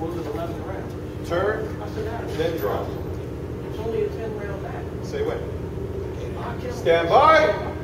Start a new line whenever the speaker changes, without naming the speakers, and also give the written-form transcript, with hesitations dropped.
Was it 11 rounds?
Turn,
I said, Adam,
then drop.
it's only a 10 round match.
Say when.
I killed him.
Stand by.